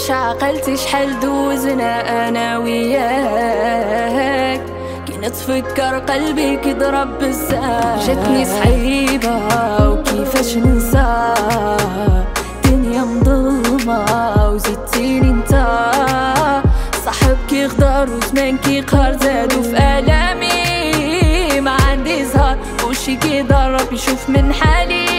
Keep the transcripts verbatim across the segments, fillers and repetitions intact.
واش عقلتي شحال دوزنا انا وياك كي نتفكر قلبي كيضرب بزاف. جاتني صعيبة وكيفاش ننسى دنيا مظلمة وزدتيني انت صاحب كيغدر وزمان كيقهر زادو في آلامي ما عندي زهر وشي كيضرب يشوف من حالي.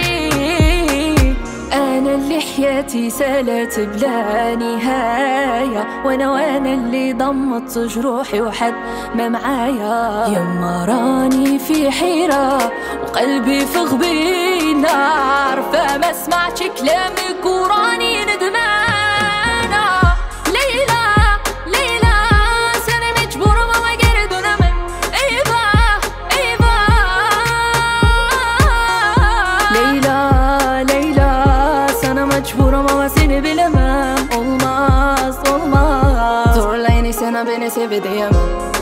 أنا اللي حياتي سالت بلا نهاية وانا وانا اللي ضمت جروحي وحد ما معايا. يما راني في حيرة وقلبي في غبينة عارفة ما سمعتش كلامك وراني ندمانة. ليلى ليلى سنة مجبورة ماما قرد ونمن ايبا ايبا. ليلى ليلى سنة مجبورة ماما سنة بالأمام. olmaz olmaz zorlayın sana beni sevdiyemem.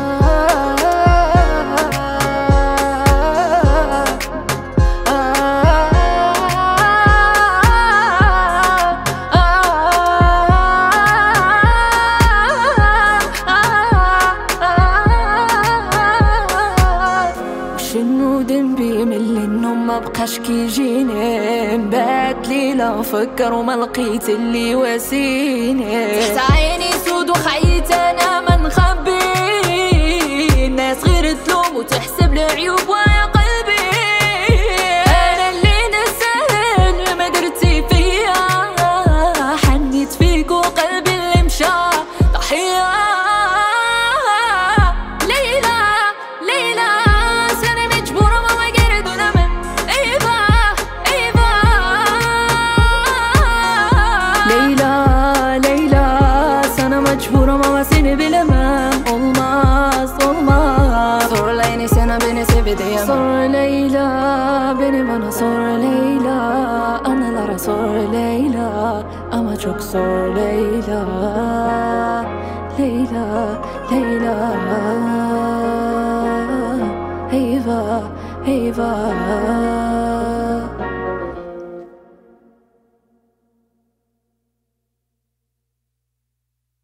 شنو ذنبي من اللي النوم ما بقاش كيجيني نبات ليلة نفكر وما لقيت اللي واسيني. تحت عيني سود وخيت انا ما نخبي الناس غير تلوم وتحسب العيوب ويا قلبي. انا اللي نسهل ما درتي فيا حنيت فيك وقلبي اللي مشى ضحية. ليلى ليلى sana mecbur ama seni bilemem. Olmaz olmaz zorlayın sana beni sevdiyemem. Sor Leyla beni bana sor Leyla anılara sor Leyla ama çok zor Leyla. Leyla Leyla eyvah eyvah.